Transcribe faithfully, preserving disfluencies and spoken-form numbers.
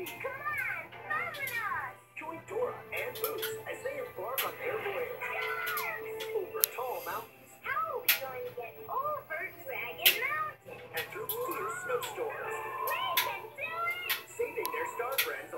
Come on, vámonos! Join Dora and Boots as they embark on their voyage over tall mountains. How are we going to get over Dragon Mountain? And through fierce snowstorms. We can do it! Saving their star friends